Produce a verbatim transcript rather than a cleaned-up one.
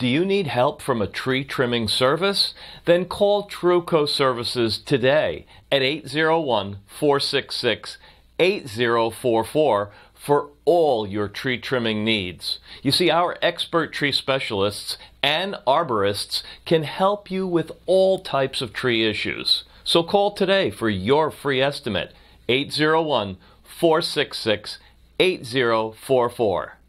Do you need help from a tree trimming service? Then call Truco Services today at eight zero one, four six six, eight zero four four for all your tree trimming needs. You see, our expert tree specialists and arborists can help you with all types of tree issues. So call today for your free estimate, eight zero one, four six six, eight zero four four.